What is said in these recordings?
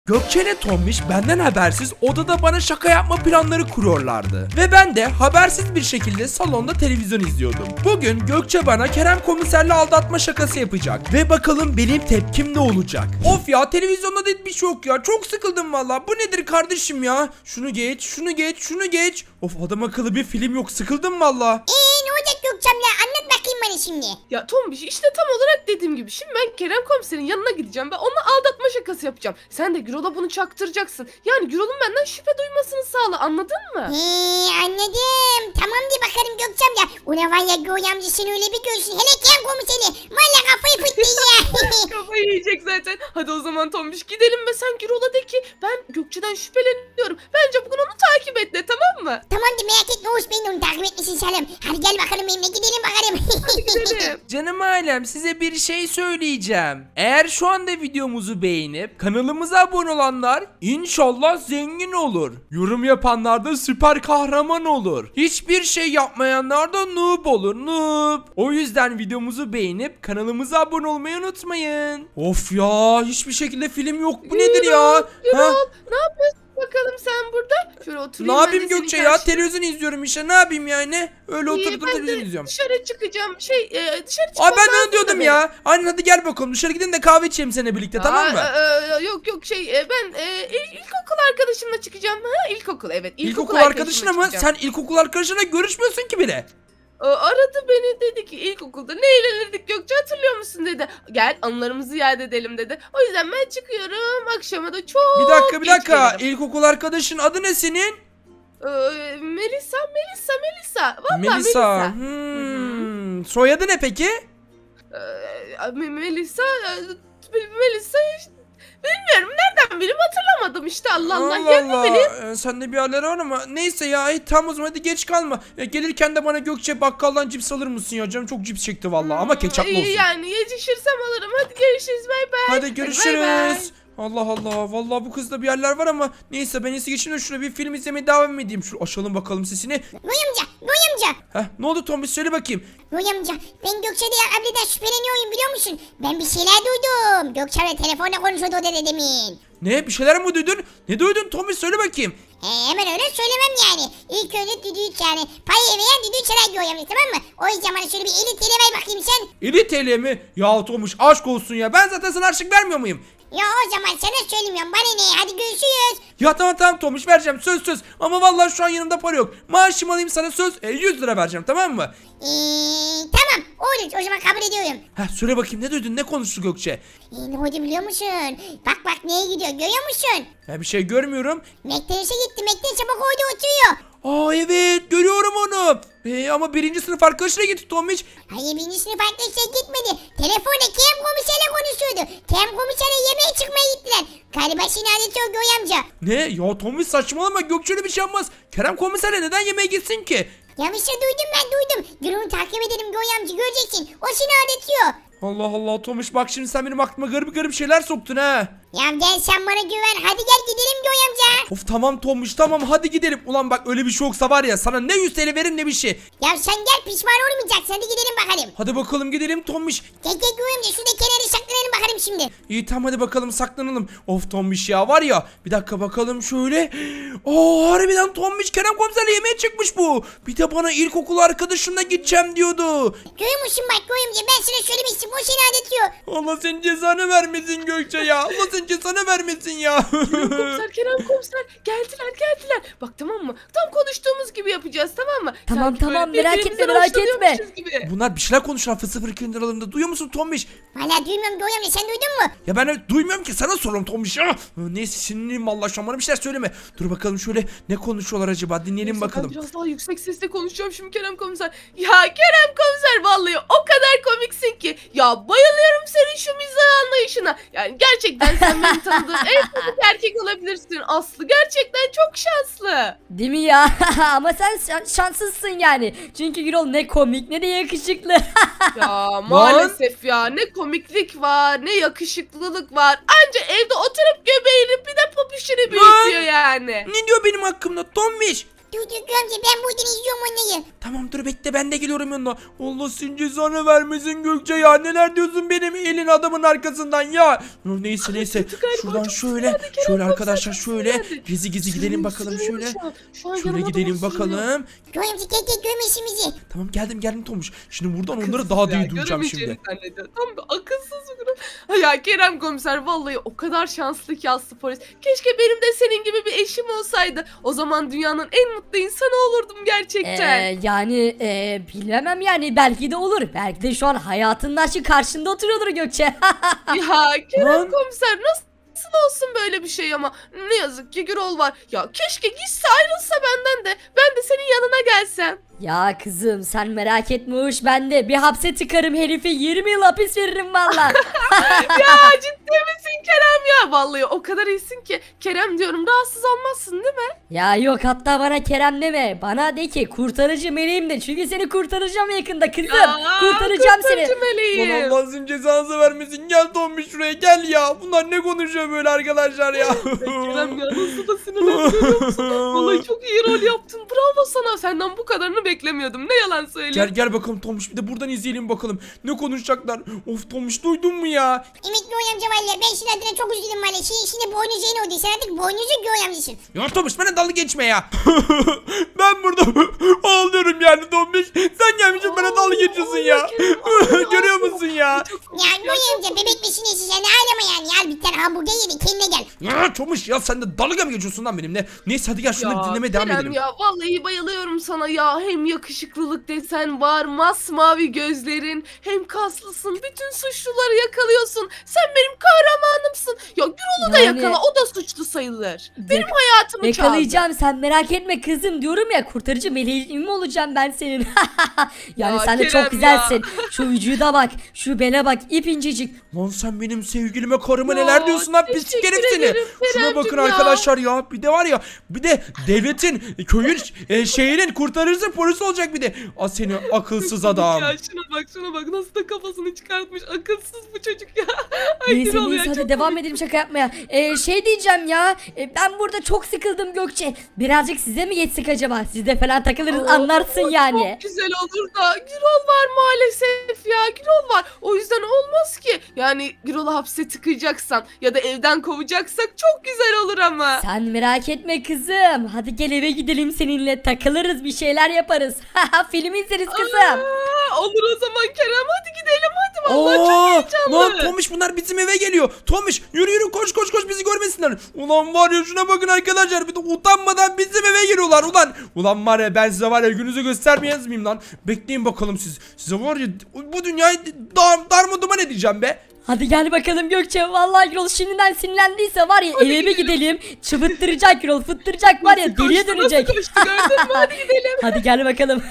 Gökçe ile Tombiş benden habersiz odada bana şaka yapma planları kuruyorlardı. Ve ben de habersiz bir şekilde salonda televizyon izliyordum. Bugün Gökçe bana Kerem komiserle aldatma şakası yapacak. Ve bakalım benim tepkim ne olacak? Of ya, televizyonda da hiçbir şey yok ya. Çok sıkıldım valla. Bu nedir kardeşim ya? Şunu geç, şunu geç, şunu geç. Of, adam akıllı bir film yok. Sıkıldım valla. Ne olacak Gökçem'le? Anlat bakayım bana şimdi. Ya Tombiş, işte tam olarak dediğim gibi. Şimdi ben Kerem komiserin yanına gideceğim ve onunla aldatma şakası yapacağım. Sen de Gürol'a bunu çaktıracaksın. Yani Gürol'un benden şüphe duymasını sağla, anladın mı? Anladım. Tamam diye bakarım Gökçem ya. Ulan var ya Göğe amca seni öyle bir görsün. Hele Kerem komiseri. Valla kafayı fıttın ya. Kafayı yiyecek zaten. Hadi o zaman Tombiş gidelim ve sen Gürol'a de ki ben Gökçe'den şüpheleniyorum. Bence bugün onu takip et de, tamam mı? Tamam de, merak etme Oğuz, beni de onu takip etmesin Salim. Hadi gel bakalım benimle gidelim bakalım. Hadi gidelim. Canım ailem, size bir şey söyleyeceğim. Eğer şu anda videomuzu beğenip kanalımıza abone olanlar inşallah zengin olur. Yorum yapanlar da süper kahraman olur. Hiçbir şey yapmayanlar da noob olur, noob. O yüzden videomuzu beğenip kanalımıza abone olmayı unutmayın. Of ya, hiçbir şekilde film yok. Bu nedir ya? Gürol, ne yapıyorsun bakalım sen burada? Şöyle oturayım. Ne yapayım Gökçe ya? Televizyon izliyorum işte. Ne yapayım yani? Öyle oturdum televizyon izliyorum. Dışarı çıkacağım. Dışarı çıkmam Aa, ben de lazım onu diyordum da ya. Anne hadi gel bakalım. Dışarı gidelim de kahve içelim seninle birlikte, tamam mı? Yok ben ilkokul arkadaşımla çıkacağım. Ha, ilkokul, evet. İlkokul arkadaşına mı? çıkacağım. Sen ilkokul arkadaşına görüşmüyorsun ki bile. Aradı beni, dedi ki ilkokulda ne eğlenirdik Gökçe, hatırlıyor musun dedi. Gel anılarımızı yad edelim dedi. O yüzden ben çıkıyorum, akşama da çok Bir dakika. geç gelirim. İlkokul arkadaşın adı ne senin? Melisa. Vallahi Melisa. Melisa. Soyadı ne peki? Melisa işte, bilmiyorum, nereden bileyim, hatırlamadım işte, Allah yemin bileyim. Sende bir haller var ama neyse ya, tamam o zaman hadi geç kalma. Gelirken de bana Gökçe bakkaldan cips alır mısın ya? Canım çok cips çekti vallahi, ama ketçaplı olsun. İyi yani, yetişirsem alırım. Hadi görüşürüz, bay bay. Hadi görüşürüz. Bay bay. Allah Allah, vallahi bu kızda bir yerler var ama neyse, ben iyisi geçeyim de şurada bir film izlemeye devam edeyim. Şu açalım bakalım sesini. Göğe amca. Ne oldu Tombiş, söyle bakayım. Göğe amca, ben Gökçe'de abladan şüpheleniyorum biliyor musun? Ben bir şeyler duydum. Gökçe'yle telefonla konuşuyordu o dede demin. Ne, bir şeyler mi duydun? Ne duydun Tombiş, söyle bakayım. Hemen öyle söylemem yani. İlk önce düdüğü yani. Payı veyen düdüğü çalar Göğe amca, tamam mı? O yüzden bana şöyle bir 50 TL ver bakayım sen. 50 TL mi? Ya Tombiş, aşk olsun ya. Ben zaten sana harçlık vermiyor muyum? Ya o zaman sana söylemiyorum, bana ne, hadi görüşürüz. Ya tamam Tombiş, vereceğim, söz. Ama vallahi şu an yanımda para yok. Maaşımı alayım, sana söz 100 lira vereceğim, tamam mı? Tamam olur, o zaman kabul ediyorum. Söyle bakayım, ne duydun, ne konuştu Gökçe? Ne oldu biliyor musun? Bak neye gidiyor görüyor musun? Bir şey görmüyorum. McDonald's'a gitti, McDonald's'a bak orada oturuyor. Evet, görüyorum onu. Ama birinci sınıf arkadaşına gitti Tombiş. Hayır, birinci sınıf arkadaşlar gitmedi. Telefonda Kerem komiserle konuşuyordu. Kerem komiserle yemeğe çıkmaya gittiler. Galiba seni adeti o Göğe amca. Ne? Ya Tombiş saçmalama, Gökçe'yle bir şey yapmaz. Kerem komiserle neden yemeğe gitsin ki? Ya bir şey duydum, ben duydum. Gürünü takip edelim Göğe amca, göreceksin. O seni adetiyor. Allah Allah Tombiş, bak şimdi sen benim aklıma garip şeyler soktun ha. Ya gel sen bana güven. Hadi gel gidelim Göğe amca. Of tamam Tombiş, tamam hadi gidelim. Ulan bak, öyle bir şey yoksa var ya, sana ne 100 TL veririm ne bir şey. Ya sen gel, pişman olmayacaksın. Hadi gidelim bakalım. Hadi bakalım gidelim Tombiş. Gel Göğe amca, şurada kenara saklanalım bakalım şimdi. İyi tamam, hadi bakalım saklanalım. Of Tombiş ya, var ya, bir dakika bakalım şöyle. Harbiden Tombiş Kerem komiserle yemeğe çıkmış bu. Bir de bana ilkokul arkadaşımla gideceğim diyordu. Görüyor musun bak Göğe amca, ben sana söylemiştim, o seni adetiyor. Allah senin cezanı vermesin Gökçe ya. Allah senin cezanı vermesin ya. Kerem komiser geldiler. Bak tamam mı? Tam konuştuğumuz gibi yapacağız, tamam mı? Tamam, merak etme. Gibi. Bunlar bir şeyler konuşuyor 002 aralarında. Duyuyor musun Tombiş? Valla duymuyorum Göğe amca, sen duydun mu? Ya ben duymuyorum ki, sana soruyorum Tombiş ya. Neyse, sinirliyim vallahi şu an, bana bir şeyler söyleme. Dur bakalım şöyle, ne konuşuyorlar acaba, dinleyelim Neyse, bakalım. ben biraz daha yüksek sesle konuşacağım şimdi Kerem komiser. Ya Kerem komiser, vallahi o kadar komiksin ki. Ya bayılıyorum senin şu mizah anlayışına. Yani gerçekten sen beni tanıdığın en komik erkek olabilirsin Aslı. Gerçekten çok şanslı. Değil mi ya? Ama sen şanslısın yani. Çünkü Gürol ne komik ne de yakışıklı. Ya maalesef ya, ne komiklik var, ne yakışıklılık var. Anca evde oturup göbeğini bir de popüşünü büyütüyor yani. Ne diyor benim hakkımda Tombiş? Dur Gökçe amca ben buradan izliyorum onları. Tamam dur bekle ben de geliyorum yanına. Allah senin cezanı vermesin Gökçe ya. Neler diyorsun benim elin adamın arkasından ya. Neyse. Şuradan şöyle arkadaşlar şöyle. Gizli gidelim bakalım şöyle. Şöyle gidelim bakalım. Gökçe amca tek görmesin bizi. Tamam geldim Tomuş. Şimdi buradan onları daha da iyi duyacağım şimdi. Tam bir akılsız bir Ya Kerem komiser vallahi o kadar şanslı ki Aslı polis. Keşke benim de senin gibi bir eşim olsaydı. O zaman dünyanın en mutlu insanı olurdum gerçekten. Yani bilemem yani belki de olur. Belki de şu an hayatının aşkı karşında oturuyordur Gökçe. Ya Kerem Lan. komiser nasıl olsun böyle bir şey ama ne yazık ki Gürol var. Ya keşke gitse ayrılsa benden de ben de senin yanına gelsem. Ya kızım sen merak etme hoş ben de bir hapse tıkarım herifi 20 yıl hapis veririm valla. Ya ciddi misin Kerem ya? Vallahi o kadar iyisin ki. Kerem diyorum rahatsız olmazsın değil mi? Ya yok hatta bana Kerem deme. Bana de ki kurtarıcı meleğim de. Çünkü seni kurtaracağım yakında kızım. Kurtaracağım seni. kurtarıcı meleğim. Lan Allah sizin cezanızı vermesin. Gel Tomuş şuraya gel ya. Bunlar ne konuşuyor böyle arkadaşlar ya. Kerem ya nasıl da sinirlendim görüyor musun? Vallahi çok iyi rol yaptın. Bravo sana. Senden bu kadarını beklemiyordum. Ne yalan söyleyeyim. Gel bakalım Tomuş bir de buradan izleyelim bakalım. Ne konuşacaklar? Of Tomuş duydun mu ya? Evet Gökçe amca valla ben şimdi adına çok üzüldüm valla. Şimdi boynuz yeni oldu. Sen artık boynuzu Gökçe amcasın. Ya Tomuş bana dalga geçme ya. Ben burada ağlıyorum yani Tomuş. Sen gelmişsin bana dalga geçiyorsun ya. Görüyor musun ya? Ya Gökçe amca bebek misin neyse sen ağlama yani. Al bir tane hamburger yedi kendine gel. Ya Tomuş ya sen de dalga mı geçiyorsun lan benimle? Neyse hadi gel şunları dinlemeye devam Kerem edelim. ya vallahi bayılıyorum sana ya. Hem yakışıklılık desen var, masmavi gözlerin, hem kaslısın. Bütün suçluları yakalıyorsun. Sen benim kahramanımsın. Ya Gürol'u da Yani- yakala, o da suçlu sayılır. Benim hayatımı çaldı. Yakalayacağım sen merak etme kızım diyorum ya kurtarıcı meleğim olacağım ben senin. Yani Ya sen de Kerem çok güzelsin. Şu vücuda bak şu bele bak ip incecik. Lan sen benim sevgilime karıma Ya, neler diyorsun lan pislik teşekkür herif seni. ederim Şuna Keremcim bakın ya. arkadaşlar ya. Bir de var ya bir de devletin köyün şehrin kurtarıcı polis olacak bir de. Seni akılsız adam. Ya şuna bak nasıl da kafasını çıkartmış. Akılsız bu çocuk ya. Ay Neyse Gürol ya, neyse hadi çok devam komik. edelim şaka yapmaya. Şey diyeceğim ya ben burada çok sıkıldım Gökçe. Birazcık size mi geçsek acaba? Sizde falan takılırız anlarsın yani. Çok güzel olur da Gürol var maalesef ya. Gürol var. O yüzden olmaz ki. Yani Gürol'u hapse tıkayacaksan ya da evden kovacaksak çok güzel olur ama. Sen merak etme kızım. Hadi gel eve gidelim seninle takılırız bir şeyler yaparız. Film izleriz kızım. Olur o zaman Kerem, hadi gidelim hadi. Vallahi çok heyecanlı. Lan Tomuş bunlar bizim eve geliyor. Tomuş yürü koş bizi görmesinler. Ulan var ya şuna bakın arkadaşlar. Bir de utanmadan bizim eve geliyorlar ulan. Ulan var ya ben size var ya gününüzü göstermeyez miyim lan? Bekleyin bakalım siz. Size var ya bu dünyayı darmaduman edeceğim be. Hadi gel bakalım Gökçe. Vallahi Gürol şimdiden sinirlendiyse var ya eve bir gidelim. Çıvıttıracak Gürol fıttıracak var ya deliye dönecek. Nasıl koştu gördün mü? Hadi gidelim. Hadi gel bakalım.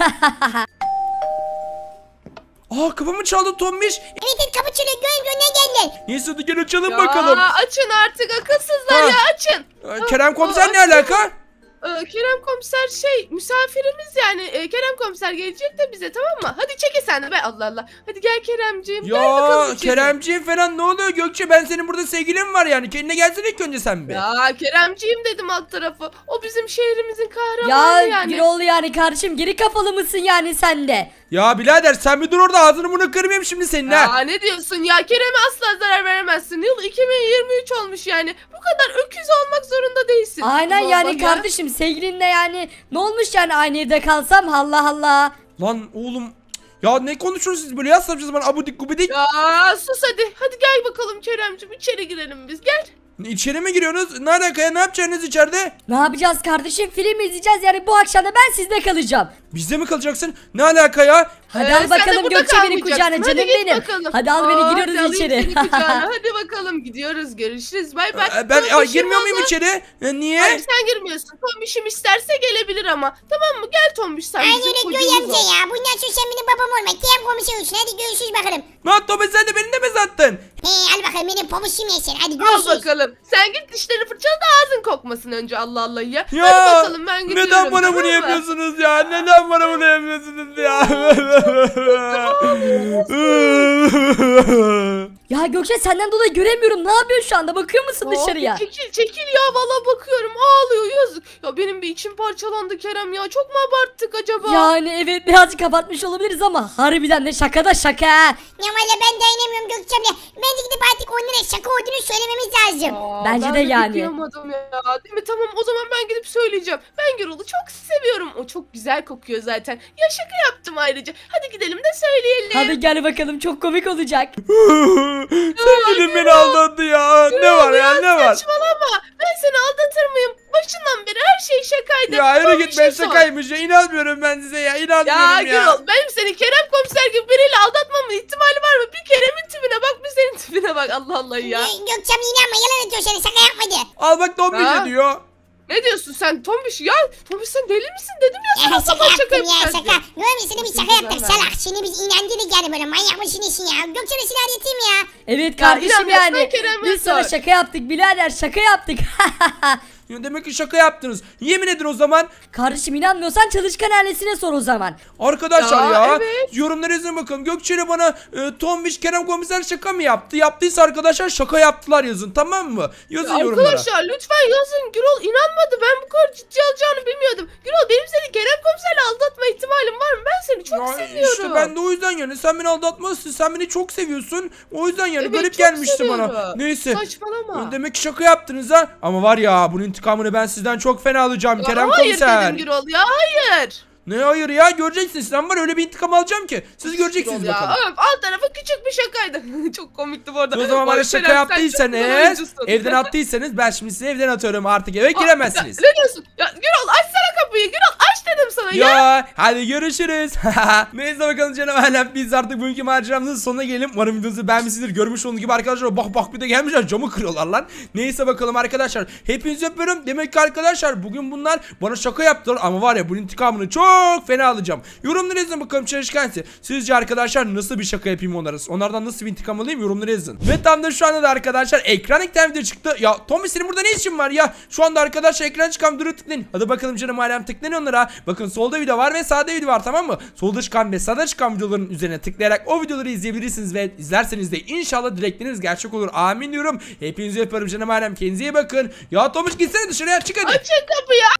Kapımı çaldı Tomuş. Evet kapı çalıyor Gökçe ne geldi? Neyse hadi gel açalım bakalım. Açın artık akılsızlar Ha. ya açın. Kerem komiser ne açın. alaka? Kerem komiser misafirimiz yani Kerem komiser gelecek de bize tamam mı? Hadi çekil sen de be Allah Allah. Hadi gel Keremciğim gel Ya bakalım içeri. Keremciğim falan ne oluyor Gökçe ben senin burada sevgilin var yani kendine gelsene ilk önce sen be. Ya Keremciğim dedim alt tarafı. O bizim şehrimizin kahramanı Ya yani. Gürol yani kardeşim geri kafalı mısın yani sen de? Ya birader sen bir dur orada ağzını bunu kırmayayım şimdi senin ha. Ya ne diyorsun ya Kerem'e asla zarar veremezsin. Yıl 2023 olmuş yani. Bu kadar öküz olmak zorunda değilsin. Aynen Allah yani Allah ya. kardeşim sevgilinle yani ne olmuş yani aynı evde kalsam Allah Allah. Lan oğlum ya ne konuşuyorsunuz siz böyle ya sapacağız bana abudik gubidik. Ya sus hadi. Hadi gel bakalım Keremciğim içeri girelim biz gel. İçeri mi giriyorsunuz? Ne alaka ya ne yapacaksınız içeride? Ne yapacağız kardeşim film izleyeceğiz yani bu akşam da ben sizde kalacağım. Bizde mi kalacaksın? Ne alaka ya? Hadi Sen al de bakalım burada Gökçe beni kalmayacaksın. kucağına Hadi canım git benim. bakalım. Hadi al beni Hadi giriyoruz alayım içeri. seni kucağına. Hadi bakalım gidiyoruz görüşürüz bay bay. Ben Tombiş'im girmiyor muyum valla- içeri? Niye? Hayır sen girmiyorsun. Tombiş'im isterse gelebilir ama. Tamam mı? Gel Tombiş sen Aynen bizim öyle Gökçe kucağımıza. amca ya. Bundan sonra sen benim babam olma. Kerem komiser olsun. Hadi görüşürüz bakalım. Lan Tobe sen de beni de mi sattın? Al bakalım benim pamuçum yesin. Hadi Al görüşürüz. bakalım. Sen git dişlerini fırçala da ağzın kokmasın önce Allah Allah ya. Ya Hadi bakalım ben gidiyorum. neden bana tamam bunu mı? yapıyorsunuz ya? Neden bana bunu yapıyorsunuz ya? Ya Gökçe senden dolayı göremiyorum. Ne yapıyorsun şu anda? Bakıyor musun dışarıya? Çekil ya, valla bakıyorum, ağlıyor, yazık. Ya benim bir içim parçalandı Kerem ya, çok mu abarttık acaba? Yani evet birazcık abartmış olabiliriz ama harbiden de şaka da şaka. Ya valla ben dayanamıyorum Gökçe abla. Bence gidip artık onlara şaka olduğunu söylememiz lazım. Bence ben de yani. kıyamadım ya. Değil mi? Tamam, o zaman ben gidip söyleyeceğim. Ben Gürol'u çok seviyorum. O çok güzel kokuyor zaten. Ya şaka yaptım ayrıca. Hadi gidelim de söyleyelim. Hadi gel bakalım, çok komik olacak. Sevgilim beni aldattı ya. Ne var ya, ne var? Saçmalama. Ben seni aldatır mıyım? Başından beri her şey şakaydı. Ya yürü Son bir git, ben şey sor. şakaymış ya. İnanmıyorum ben size ya. Ya İnanmıyorum ya. Gürol, benim seni Kerem komiser gibi biriyle aldatmamın ihtimali var mı? Bir Kerem'in tipine bak, bir senin tipine bak. Allah Allah ya. Gökçe abla inanma, yalan atıyor seni, şaka yapmadı. Al bak, Tombiş Ha? ne diyor. Ne diyorsun sen Tombiş ya? Tombiş sen deli misin dedim ya sana, Ya sabah şaka yaptım ya, yapacağız şaka. diye. Görmüyor musun, bir şaka yaptık Güzel salak. Şimdi biz inandırdık yani, böyle manyak mısın nesin ya. Gökçe abla silah yatayım ya. Evet Ya kardeşim inanmıyorsan yani. Kerem'e Biz sana sor. şaka yaptık birader, şaka yaptık. Ya demek ki şaka yaptınız. Yemin edin o zaman. Kardeşim inanmıyorsan çalışkan ailesine sor o zaman. Arkadaşlar Ya, ya, evet. yorumlara yazın bakalım. Gökçe ile bana Tombiş Kerem komiser şaka mı yaptı? Yaptıysa arkadaşlar şaka yaptılar yazın, tamam mı? Yazın yorumlara. Arkadaşlar lütfen yazın. Gürol inanmadı. Ben bu kadar ciddi alacağını bilmiyordum. Gürol, benim seni Kerem komiserle aldatma ihtimalim var mı? Ben seni çok Ya seviyorum. İşte ben de o yüzden yani, sen beni aldatmazsın, sen beni çok seviyorsun. O yüzden yani Evet, garip çok gelmişti bana. seviyorum. Neyse. Saçmalama. Demek ki şaka yaptınız ha. Ama var ya, bunun intikamını ben sizden çok fena alacağım Ya Kerem hayır komiser. dedim Gürol ya, hayır. Ne hayır ya, göreceksiniz, sen var öyle bir intikam alacağım ki. Siz göreceksiniz Gürol bakalım. ya, öf, alt tarafı küçük bir şakaydı. Çok komikti bu arada. O zaman bana Vay şaka Kerem, sen çok güzel yaptıysanız, oyuncusun. evden attıysanız ben şimdi sizi evden atıyorum, artık eve giremezsiniz. Ya, ne diyorsun? Ya Gürol, açsana kapıyı. Gürol, aç dedim sana ya. Ya hadi görüşürüz. Neyse bakalım canım ailem, biz artık bugünkü maceramızın sonuna gelelim. Umarım videonuzu beğenmişsinizdir. Görmüş olduğunuz gibi arkadaşlar, bak bir de gelmişler, camı kırıyorlar lan. Neyse bakalım arkadaşlar, hepinizi öpüyorum. Demek ki arkadaşlar bugün bunlar bana şaka yaptılar ama var ya, bunun intikamını çok fena alacağım. Yorumlara yazın bakalım çalışkansı. Sizce arkadaşlar nasıl bir şaka yapayım onlara? Onlardan nasıl bir intikam alayım, yorumlara yazın. Ve tam da şu anda da arkadaşlar ekran ekten video çıktı. Ya Tommy, senin burada ne işin var ya? Şu anda arkadaşlar ekran çıkan videoyu tıklayın. Hadi bakalım canım ailem, tıklayın onlara. Bakın solda video var ve sağda video var, tamam mı? Solda çıkan ve sağda çıkan videoların üzerine tıklayarak o videoları izleyebilirsiniz ve izlerseniz de inşallah dilekleriniz gerçek olur. Amin diyorum. Hepinizi öpüyorum canım ailem. Kendinize iyi bakın. Ya Tomuş, gitsene dışarıya, çık hadi. Açın kapıyı.